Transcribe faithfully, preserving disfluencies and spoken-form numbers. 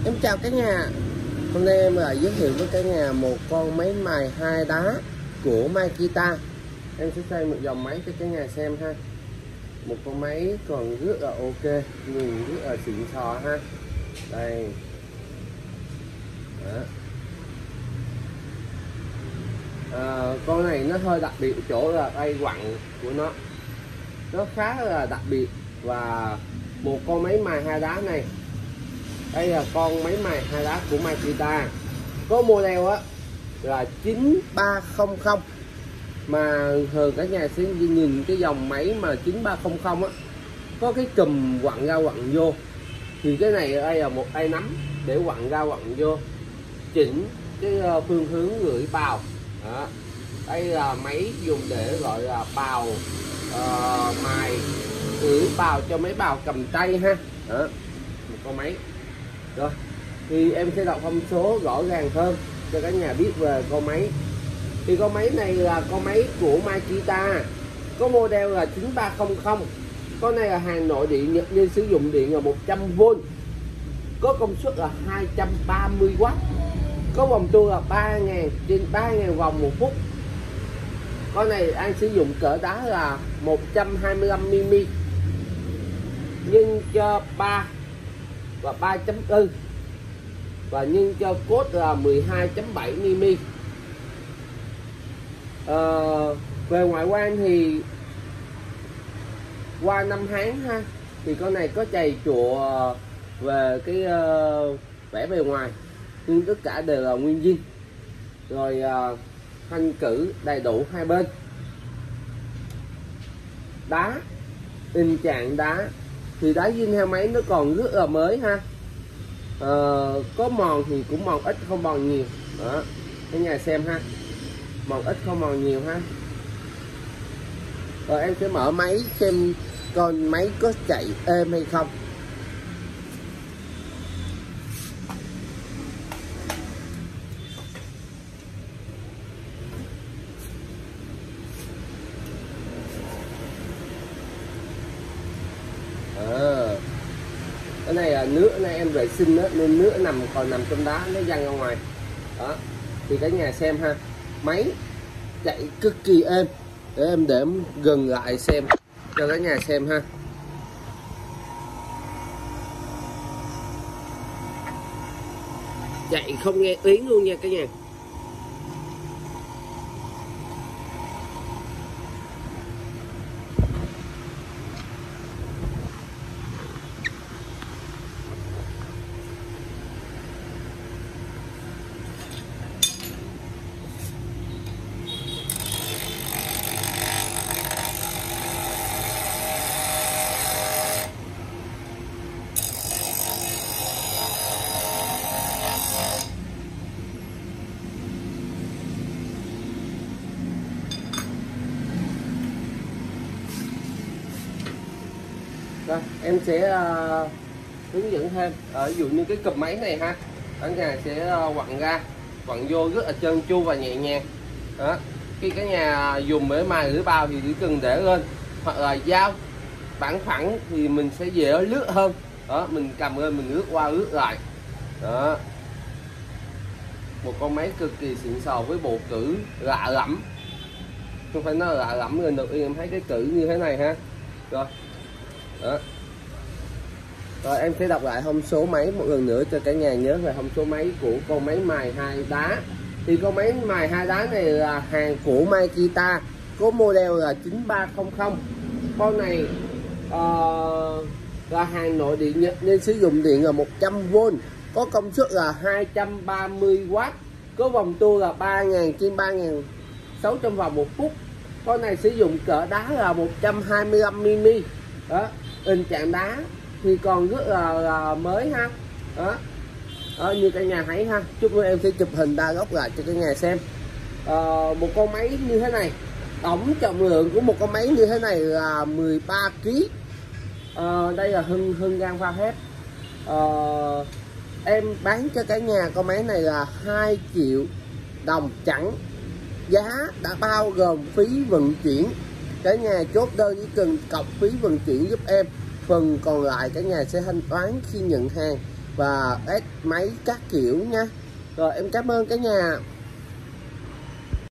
Em chào cả nhà. Hôm nay em lại giới thiệu với cả nhà một con máy mài hai đá của Makita. Em sẽ xây một dòng máy cho cả nhà xem ha. Một con máy còn rất là ok, nhìn rất là xịn sò ha. Đây. Đó. À, con này nó hơi đặc biệt chỗ là đây quặng của nó nó khá là đặc biệt. Và một con máy mài hai đá này, đây là con máy mài hai đá của Makita, có model á là chín ba không không, mà thường cả nhà sẽ nhìn cái dòng máy mà chín ba không không á có cái chùm quặng ra quặng vô, thì cái này ở đây là một tay nắm để quặng ra quặng vô, chỉnh cái phương hướng gửi bào. Đó. Đây là máy dùng để gọi là bào uh, mài gửi bào cho mấy bào cầm tay ha. Đó. Một con máy. Rồi thì em sẽ đọc thông số rõ ràng hơn cho cả nhà biết về con máy. Thì con máy này là con máy của Makita, có model là chín ba không không. Con này là hàng nội địa, Nhật nên sử dụng điện là một trăm vôn, có công suất là hai trăm ba mươi oát, có vòng tua là ba nghìn trên ba nghìn vòng một phút. Con này anh sử dụng cỡ đá là một trăm hai mươi lăm mi-li-mét nhân cho ba và ba chấm bốn và nhân cho cốt là mười hai chấm bảy mi-li-mét. Ờ, về ngoại quan thì qua năm tháng ha, thì con này có chày chùa về cái uh, vẽ bề ngoài, nhưng tất cả đều là nguyên zin. Rồi uh, thanh cử đầy đủ hai bên. Đá, tình trạng đá thì đá zin heo máy nó còn rất là mới ha. Ờ, có mòn thì cũng mòn ít không mòn nhiều. Đó, cả nhà xem ha, mòn ít không mòn nhiều ha. Rồi em sẽ mở máy xem con máy có chạy êm hay không. À, cái này là nước này em vệ sinh đó, nên nước nằm còn nằm trong đá, nó văng ra ngoài. Đó thì cả nhà xem ha, máy chạy cực kỳ êm. Để em để em gần lại xem cho cả nhà xem ha. Chạy không nghe tiếng luôn nha cả nhà. Rồi, em sẽ uh, hướng dẫn thêm. Ở ví dụ như cái cụm máy này ha, cả nhà sẽ uh, quặn ra, quặn vô rất là trơn tru và nhẹ nhàng. Đó. Khi cả nhà dùng để mài lưỡi bao thì chỉ cần để lên, hoặc là dao bản phẳng thì mình sẽ dễ lướt hơn. Đó, mình cầm lên mình lướt qua lướt lại. Đó. Một con máy cực kỳ xịn sò với bộ cử lạ lẫm, không phải nói lạ lẫm, lần đầu tiên em thấy cái cử như thế này ha. Rồi. Đó. Rồi em sẽ đọc lại thông số máy một lần nữa cho cả nhà nhớ về thông số máy của con máy mài hai đá. Thì con máy mài hai đá này là hàng của Makita, có model là chín ba không không. Con này uh, là hàng nội địa Nhật nên sử dụng điện là một trăm vôn, có công suất là hai trăm ba mươi oát, có vòng tua là ba nghìn trên ba nghìn sáu trăm vòng một phút. Con này sử dụng cỡ đá là một trăm hai mươi lăm mi-li-mét. Đó, tình trạng đá thì còn rất là, là mới ha. Đó. Đó, như cả nhà thấy ha, chút nữa em sẽ chụp hình đa góc lại cho cả nhà xem. À, một con máy như thế này, tổng trọng lượng của một con máy như thế này là mười ba ki lô gam. À, đây là Hưng Hưng Gan pha thép. À, em bán cho cả nhà con máy này là hai triệu đồng chẳng, giá đã bao gồm phí vận chuyển. Cả nhà chốt đơn chỉ cần cọc phí vận chuyển giúp em, phần còn lại cả nhà sẽ thanh toán khi nhận hàng. và test máy các kiểu nha. Rồi em cảm ơn cả nhà.